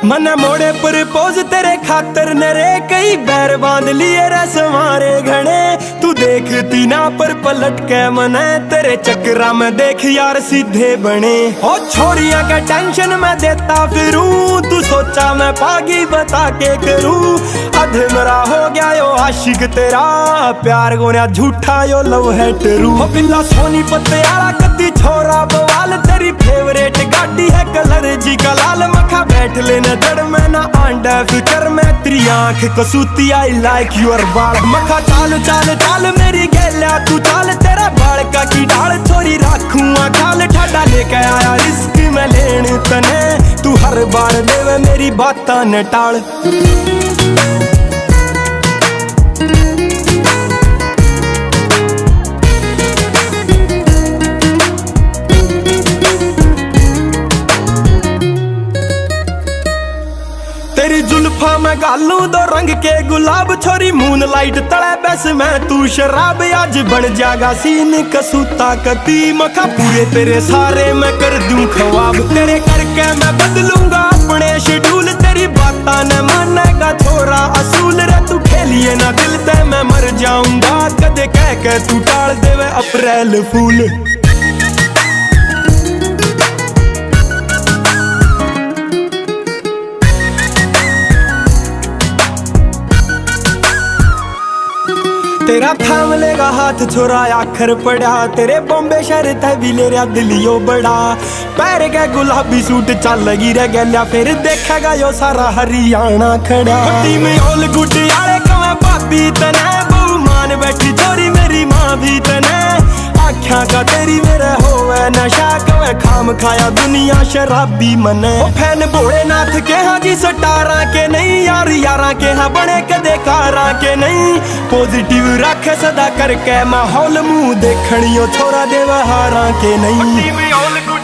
मने मोड़े प्रपोज तेरे खातर नरे कई बैर बांध लिए रे समारे घने। तू देखती ना पर पलट के मने तेरे चक्रा में देख यार सीधे बने। ओ छोरियां का टेंशन मैं देता फिरूं, तू सोचा मैं पागी बता के करूं। अधे मरा हो गया यो आशिक तेरा, प्यार गोया झूठा यो लव है टरू। ओ बिल्ला सोनी पत्ते आला कद्दी छोरा बवाल, तेरी फेवरेट गाड़ी है कलर जी का लाल। मखा बैठ लेना जड़ में ना आंडा फिकर में, तेरी आंख कसूती आई लाइक यूर बाल। मखा चाल चाल चाल मेरी गैल्या तू चाल, तेरा बाल का की डाल छोरी राखूंगा ख्याल। ठाडा लेके आया रिस्क में लेन तने, तू हर बार देवे मेरी बातां न टाल। तेरी जुल्फा मैं गालू दो रंग के गुलाब, छोरी मून लाइट तले बस मैं तू शराब। आज बन जागा सीन कसूता कती, मखा पूरे तेरे सारे मैं कर दूं ख्वाब। तेरे करके मैं बदलूंगा अपने शेड्यूल, तेरी बातां न मानेगा छोरा असूल। रे तू खेलिए ना दिल ते मैं मर जाऊंगा, कदे कह के तू टाल देवे अप्रैल फूल। तेरा थाम लेगा हाथ छोरा आखर पड़ा, तेरे बॉम्बे शहर तभी ले रहा दिलियो बड़ा। पैर के गुलाबी सूट चल लगी रह गया, फिर देखेगा यो सारा हरियाणा खड़ा। टीम ऑल गुड यारे कवे भाभी तने, बहु मान बैठी छोरी मेरी माँ भी तने। आख्या का तेरी मेरे होवे नशा, कवे खाम खाया दुनिया शराबी मने। ओ फैन भोलेनाथ के हाँ जी सटारा के नहीं, यार यारा के हाँ बने कदे कारा के नहीं। पॉजिटिव रख सदा करके माहौल, मुंह देखनियो छोरा दे हारा के नहीं।